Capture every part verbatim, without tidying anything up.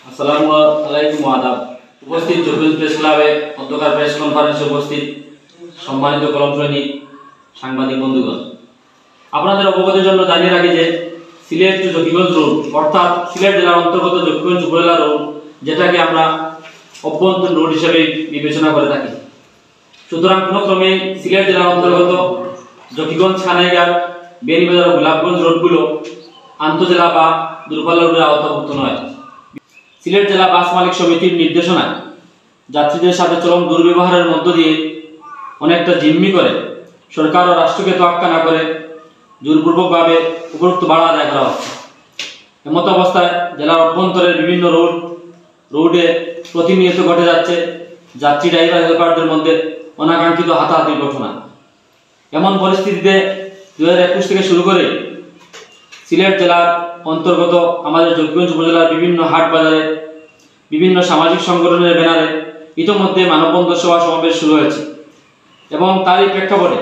আসসালামু আলাইকুম আদাব। উপস্থিত জকিগঞ্জ প্রেস ক্লাবে অধ্যকার প্রেস কনফারেন্সে উপস্থিত সম্মানিত কলম সৈনিক সাংবাদিক বন্ধুগণ, আপনাদের অবগতির জন্য জানিয়ে রাখি যে সিলেট টু জকিগঞ্জ রোড অর্থাৎ সিলেট জেলার অন্তর্গত জকিগঞ্জ উপজেলা রোড, যেটাকে আমরা অভ্যন্তরীণ রোড হিসেবে বিবেচনা করে থাকি। সুতরাং কোনো ক্রমে সিলেট জেলার অন্তর্গত জকিগঞ্জ, খানাইঘাট, বেনিবাজার ও গোলাপগঞ্জ রোডগুলো আন্তজেলা বা দূরপাল্লা রোডের আওতাভুক্ত নয়। সিলেট জেলা বাস মালিক সমিতির নির্দেশনায় যাত্রীদের সাথে চরম দুর্ব্যবহারের মধ্য দিয়ে অনেকটা জিম্মি করে সরকার ও রাষ্ট্রকে তোয়াক্কা না করে জোরপূর্বকভাবে উপরোক্ত ভাড়া আদায় করা হচ্ছে। এমত অবস্থায় জেলার অভ্যন্তরের বিভিন্ন রোড রোডে প্রতিনিয়ত ঘটে যাচ্ছে যাত্রী ড্রাইভার হেল্পারদের মধ্যে অনাকাঙ্ক্ষিত হাতাহাতির ঘটনা। এমন পরিস্থিতিতে দু হাজার একুশ থেকে শুরু করে সিলেট জেলার অন্তর্গত আমাদের জকিগঞ্জ উপজেলার বিভিন্ন হাট বাজারে বিভিন্ন সামাজিক সংগঠনের ব্যানারে ইতোমধ্যে মানববন্ধন সভা সমাবেশ শুরু হয়েছে এবং তারই প্রেক্ষাপটে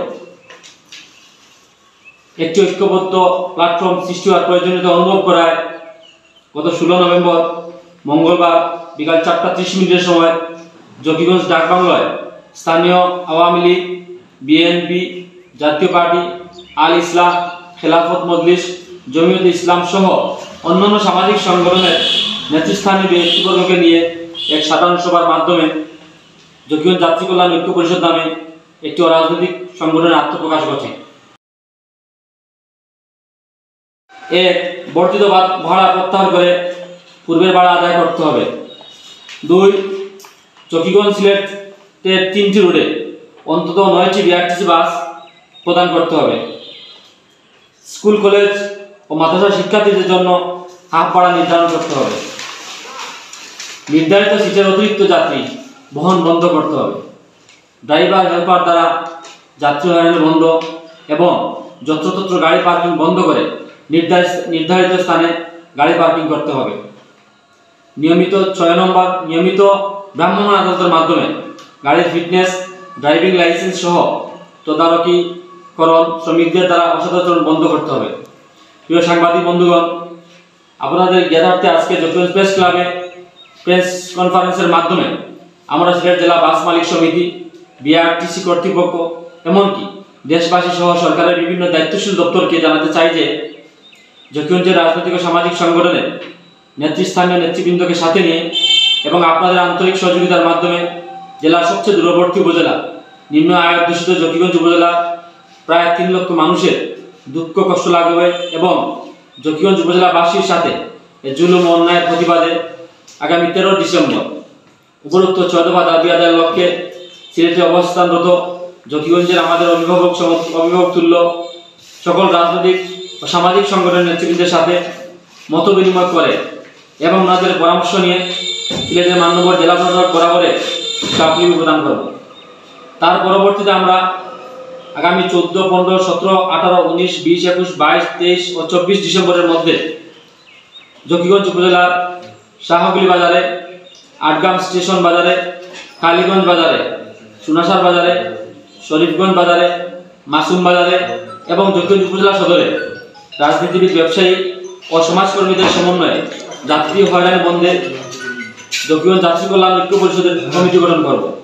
একটি ঐক্যবদ্ধ প্ল্যাটফর্ম সৃষ্টি হওয়ার প্রয়োজনীয়তা অনুভব করায় গত ষোলো নভেম্বর মঙ্গলবার বিকাল চারটা ত্রিশ মিনিটের সময় জকিগঞ্জ ডাকবাংলায় স্থানীয় আওয়ামী লীগ, বিএনপি, জাতীয় পার্টি, আল ইসলাম, খেলাফত মজলিস, জমিয়তে ইসলাম সহ অন্যান্য সামাজিক সংগঠনের নেতৃস্থানীয় ব্যক্তিবর্গকে নিয়ে এক সাধারণ সভার মাধ্যমে জকিগঞ্জ যাত্রী কল্যাণ ঐক্য পরিষদ নামে একটি অরাজনৈতিক সংগঠনের আত্মপ্রকাশ ঘটে। এক, বর্ধিত ভাড়া প্রত্যাহার করে পূর্বের ভাড়া আদায় করতে হবে। দুই, জকিগঞ্জ সিলেটের তিনটি রোডে অন্তত নয়টি বিআরটিসি বাস প্রদান করতে হবে। স্কুল, কলেজ ও মাদ্রাসা শিক্ষার্থীদের জন্য হাফ ভাড়া নির্ধারণ করতে হবে। নির্ধারিত সিটের অতিরিক্ত যাত্রী বহন বন্ধ করতে হবে। ড্রাইভার হেল্পার দ্বারা যাত্রী হয়রানি বন্ধ এবং যত্রতত্র গাড়ি পার্কিং বন্ধ করে নির্ধারিত নির্ধারিত স্থানে গাড়ি পার্কিং করতে হবে। নিয়মিত ছয় নম্বর নিয়মিত ভ্রাম্যমাণ আদালতের মাধ্যমে গাড়ির ফিটনেস, ড্রাইভিং লাইসেন্স সহ তদারকিকরণ শ্রমিকদের দ্বারা অসদাচরণ বন্ধ করতে হবে। প্রিয় সাংবাদিক বন্ধুগণ, আপনাদের জ্ঞাতার্থে আজকে জকিগঞ্জ প্রেস ক্লাবে প্রেস কনফারেন্সের মাধ্যমে আমরা সিলেট জেলা বাস মালিক সমিতি, বিআরটিসি কর্তৃপক্ষ, এমনকি দেশবাসী সহ সরকারের বিভিন্ন দায়িত্বশীল দপ্তরকে জানাতে চাই যে জকিগঞ্জের রাজনৈতিক ও সামাজিক সংগঠনের নেতৃস্থানীয় নেতৃবৃন্দকে সাথে নিয়ে এবং আপনাদের আন্তরিক সহযোগিতার মাধ্যমে জেলার সবচেয়ে দূরবর্তী উপজেলা, নিম্ন আয় অধ্যুষিত জকিগঞ্জ উপজেলা প্রায় তিন লক্ষ মানুষের দুঃখ কষ্ট লাঘবে এবং জকিগঞ্জ উপজেলাবাসীর সাথে জুলুম অন্যায়ের প্রতিবাদে আগামী তেরো ডিসেম্বর উপরোক্ত ছয় দফা দাবি আদায়ের লক্ষ্যে সিলেটে অবস্থানরত জকিগঞ্জের আমাদের অভিভাবক অভিভাবক তুল্য সকল রাজনৈতিক ও সামাজিক সংগঠনের নেতৃবৃন্দের সাথে মত বিনিময় করে এবং ওনাদের পরামর্শ নিয়ে সিলেটের মান্যবর জেলা প্রশাসক বরাবরে স্মারকলিপি প্রদান করব। তার পরবর্তীতে আমরা আগামী চোদ্দ, পনেরো, সতেরো, আঠারো, উনিশ, বিশ, একুশ, বাইশ, তেইশ ও চব্বিশ ডিসেম্বরের মধ্যে জকিগঞ্জ উপজেলার শাহগুলি বাজারে, আটগ্রাম স্টেশন বাজারে, কালীগঞ্জ বাজারে, সুনাসার বাজারে, শরীফগঞ্জ বাজারে, মাসুম বাজারে এবং জকিগঞ্জ উপজেলা সদরে রাজনীতিবিদ, ব্যবসায়ী ও সমাজকর্মীদের সমন্বয়ে যাত্রী হয়রানি বন্ধে জকিগঞ্জ যাত্রী কল্যাণ ঐক্য পরিষদের কমিটি গঠন করব।